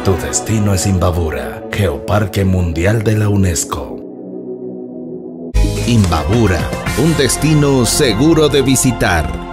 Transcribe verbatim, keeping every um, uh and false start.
Tu destino es Imbabura, Geoparque Mundial de la UNESCO. Imbabura, un destino seguro de visitar.